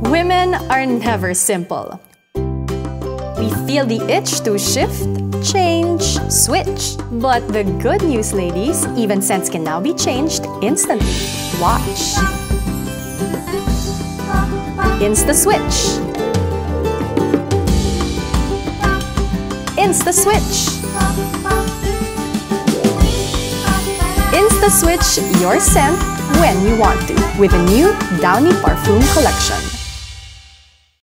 Women are never simple. We feel the itch to shift, change, switch. But the good news, ladies, even scents can now be changed instantly. Watch. Insta switch. Insta switch. Insta switch your scent when you want to with the new Downy Parfum collection.